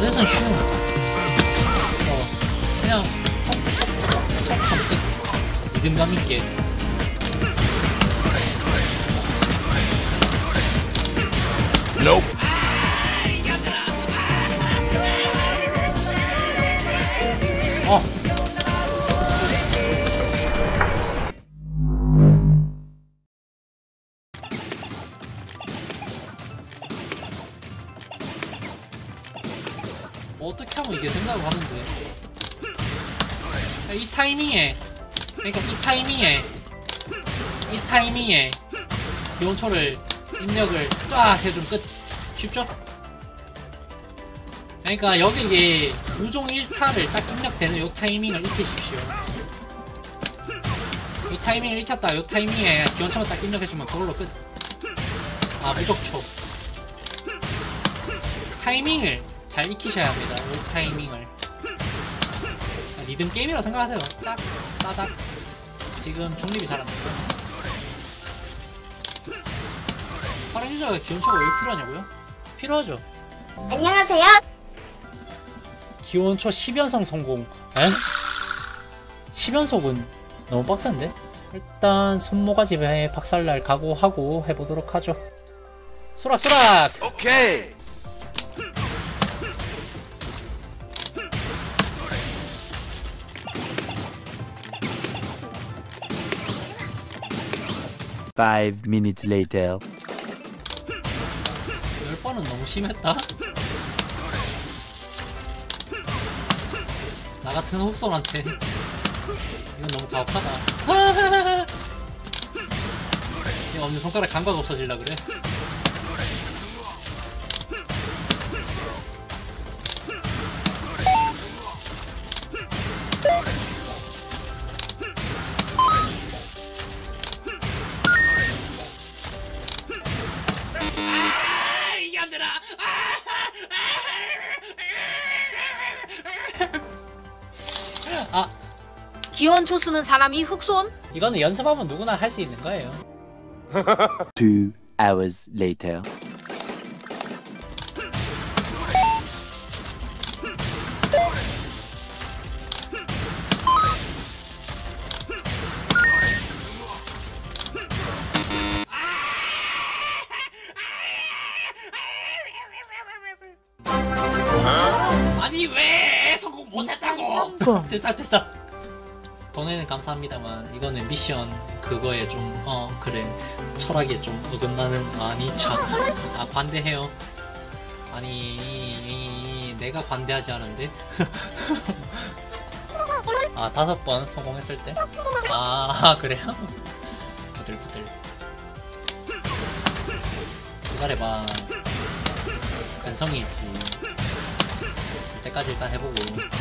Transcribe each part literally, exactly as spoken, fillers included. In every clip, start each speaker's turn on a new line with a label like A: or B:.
A: 어제선 쉬운. 어 그냥 톡톡톡 끝. 리듬감 있게.
B: Nope.
A: 어. 뭐 어떻게 하면 이게 된다고 하는데 이 타이밍에 그러니까 이 타이밍에 이 타이밍에 기온초를 입력을 쫙 해주면 끝. 쉽죠? 그러니까 여기에 우종 일 타를 딱 입력되는 요 타이밍을 익히십시오. 요 타이밍을 익혔다 요 타이밍에 기원초를 딱 입력해주면 그걸로 끝. 아 무적초 타이밍을 잘 익히셔야 합니다. 요 타이밍을 리듬 게임이라고 생각하세요. 딱 따닥. 지금 중립이 잘 안돼요. 파란 유저가 기원초가 왜 필요하냐고요? 필요하죠.
C: 안녕하세요.
A: 기원초 십 연속 성공. 에? 십 연속은 너무 빡센데? 일단 손모가지에 박살날 각오하고 해보도록 하죠. 수락 수락!
B: 오케이.
D: Five minutes later.
A: 열 번은 너무 심했다? 나 같은 홉손한테 이건 너무 가혹하다. 이 없는 손가락 감각 없어질라 그래. 아 이년들아! 아
C: 기원초 쓰는 사람이 흑손?
A: 이거는 연습하면 누구나 할 수 있는 거예요.
D: Two hours later.
A: 아니 왜 성공 못했다고? 됐어 됐어. 돈에는 감사합니다만 이거는 미션 그거에 좀 어 그래 철학에 좀 어긋나는. 아니 참. 아 관대해요. 아니 내가 관대하지 않은데? 아 다섯 번 성공했을 때? 아 그래요? 부들부들. 기다려봐. 근성이 있지. 그때까지 일단 해보고.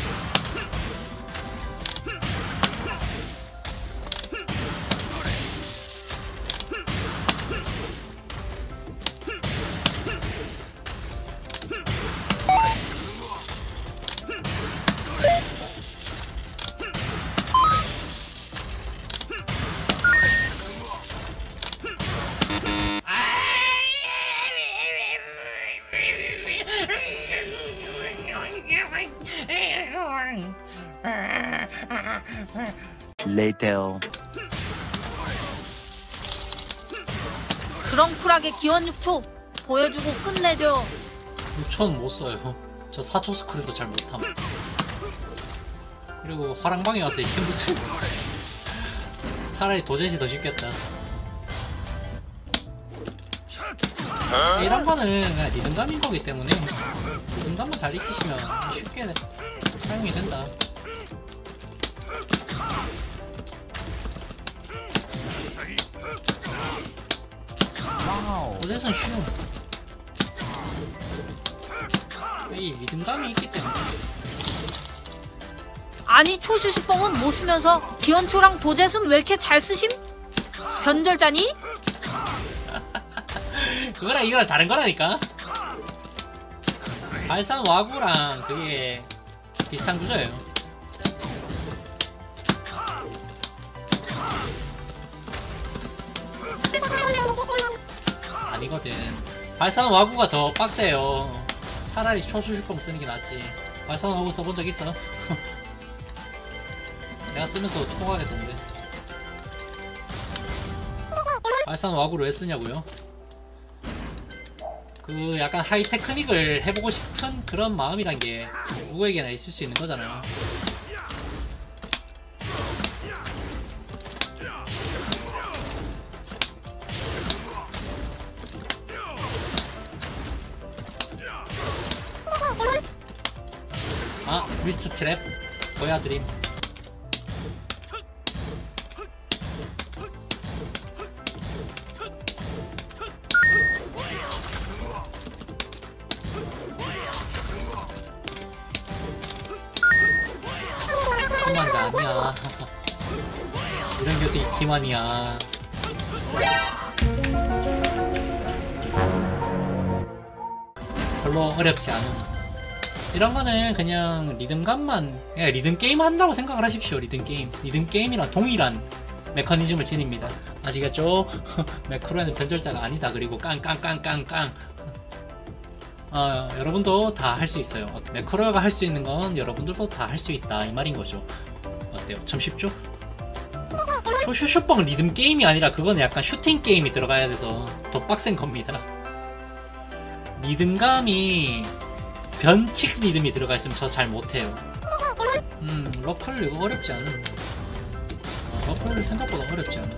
D: Later.
C: 그런 쿨하게 기원 육 초 보여주고 끝내죠.
A: 육 초는 못 써요. 저 사 초 스크린도 잘 못함. 그리고 화랑방에 와서 이게 무슨. 차라리 도제시 더 쉽겠다. 이런 거는 그냥 리듬감인 거기 때문에 리듬감만 잘 익히시면 쉽게 사용이 된다. 도제선 쉬운. 이 리듬감이 있기 때문에.
C: 아니 초슈슈뽕은 못 쓰면서 기원초랑 도젯은 왜 이렇게 잘 쓰심? 변절자니?
A: 그거랑 이거랑 다른 거라니까. 발산 와구랑 그게 비슷한 구조예요. 아니거든. 발산 와구가 더 빡세요. 차라리 초수슈뻥 쓰는 게 낫지. 발사하고 써본 적 있어? 내가 쓰면서 통하겠던데. 발산 와구를 왜 쓰냐고요? 그 약간 하이 테크닉을 해보고 싶은 그런 마음이란 게 누구에게나 있을 수 있는 거잖아요. 아, 미스트 트랩 보여드림. 기만자 아니야. 이런 게 어떻게 기만이야. 별로 어렵지 않은 이런 거는 그냥 리듬감만, 그냥 리듬 게임 한다고 생각을 하십시오. 리듬 게임. 리듬 게임이랑 동일한 메커니즘을 지닙니다. 아시겠죠? 매크로에는 변절자가 아니다. 그리고 깡깡깡깡깡. 어, 여러분도 다 할 수 있어요. 매크로가 할 수 있는 건 여러분들도 다 할 수 있다. 이 말인 거죠. 어때요? 참 쉽죠? 초슈슈뻥 리듬 게임이 아니라 그거는 약간 슈팅 게임이 들어가야 돼서 더 빡센 겁니다. 리듬감이 변칙 리듬이 들어가 있으면 저 잘 못해요. 음, 러클 이거 어렵지 않은. 어, 러클 생각보다 어렵지 않은.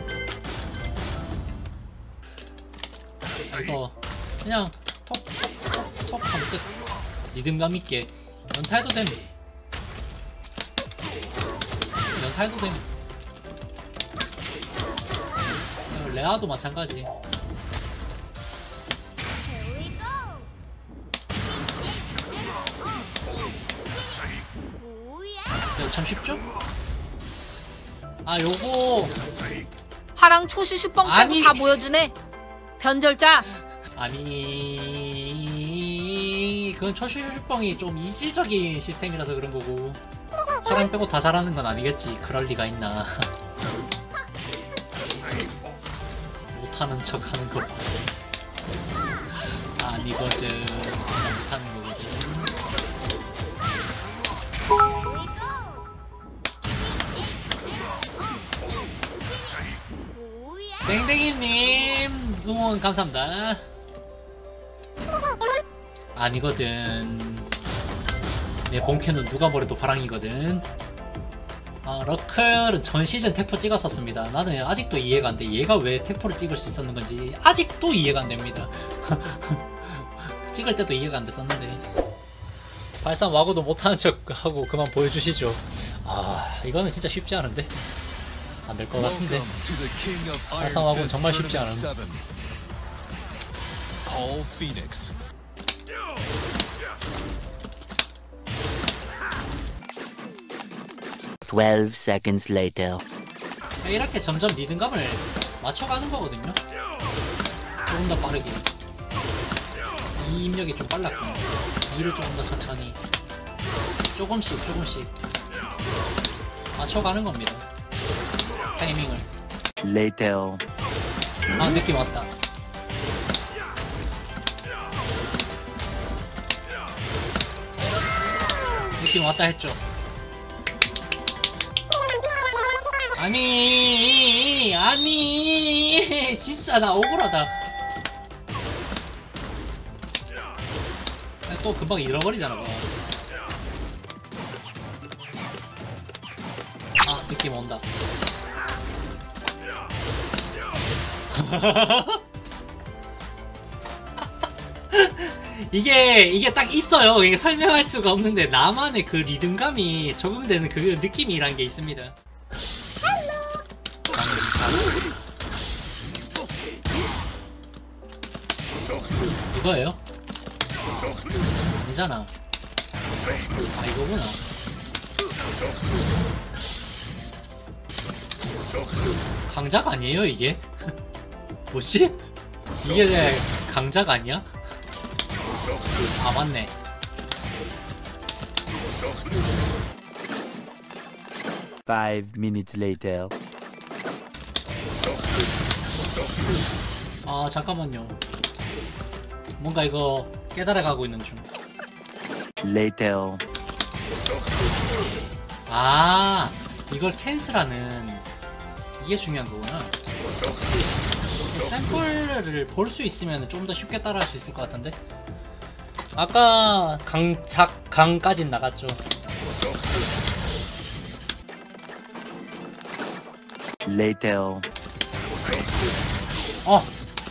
A: 아, 이거 그냥 톡톡톡톡 하면 끝. 리듬감 있게 연타해도 됨. 연타해도 됨. 레아도 마찬가지. 참 쉽죠? 아 요거
C: 파랑 초슈슈뻥 빼고
A: 아니.
C: 다 보여주네. 변절자.
A: 아니 그건 초슈슈뻥이 좀 이질적인 시스템이라서 그런 거고 파랑 빼고 다 잘하는 건 아니겠지. 그럴 리가 있나. 못하는 척 하는 거 아니거든. 진짜 못하는 거거든. 땡땡이님 응원 감사합니다. 아니거든. 내 본캐는 누가 뭐래도 파랑이거든. 아, 러클은 전 시즌 텍포 찍었었습니다. 나는 아직도 이해가 안 돼. 얘가 왜 텍포를 찍을 수 있었는 건지 아직도 이해가 안 됩니다. 찍을 때도 이해가 안 됐었는데. 발산 와고도 못하는 척 하고 그만 보여주시죠. 아, 이거는 진짜 쉽지 않은데. 안 될 것 같은데. 발상하고는 정말 쉽지 않은.
B: Paul Phoenix.
D: Twelve seconds later.
A: 이렇게 점점 리듬감을 맞춰가는 거거든요. 조금 더 빠르게. 이 입력이 좀 빨랐군요. 이를 조금 더 천천히. 조금씩 조금씩 맞춰가는 겁니다. 타이밍을.
D: Later.
A: 아, 느낌 왔다. 느낌 왔다 했죠. 아니 아니 진짜 나 억울하다. 또 금방 잃어버리잖아. 아, 느낌 온다. 이게 이게 딱 있어요. 이게 설명할 수가 없는데 나만의 그 리듬감이 적응되는 그 느낌이란 게 있습니다. 이거예요? 아니잖아. 아, 이거구나. 강작 아니에요 이게? 뭐지? 이게 내 강작 아니야? 아, 맞네.
D: Five minutes later.
A: 아, 잠깐만요. 뭔가 이거 깨달아가고 있는 중.
D: Later.
A: 아, 이걸 캔슬하는 이게 중요한 거구나. 샘플을 볼 수 있으면 좀 더 쉽게 따라할 수 있을 것 같은데. 아까 강작 강까진 나갔죠.
D: Later.
A: 어.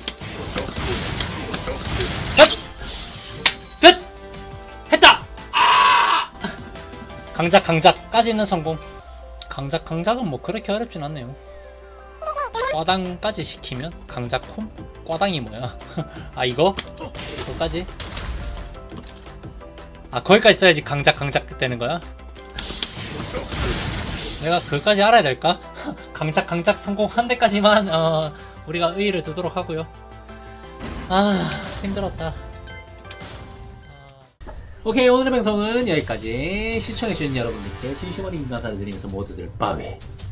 A: 됐! 됐! 했다! 아! 강작 강작까지는 성공. 강작 강작은 뭐 그렇게 어렵진 않네요. 꽈당까지 시키면 강작콤? 꽈당이 뭐야? 아 이거? 그거까지? 아 거기까지 써야지 강작 강작 되는 거야? 내가 그거까지 알아야 될까? 강작 강작 성공한 데까지만 어, 우리가 의의를 두도록 하고요. 아 힘들었다. 아... 오케이, 오늘의 방송은 여기까지. 시청해주신 여러분들께 진심 어린 감사를 드리면서 모두들 빠위